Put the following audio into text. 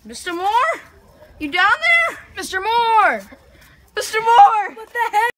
Mr. Moore? You down there? Mr. Moore! Mr. Moore! What the heck?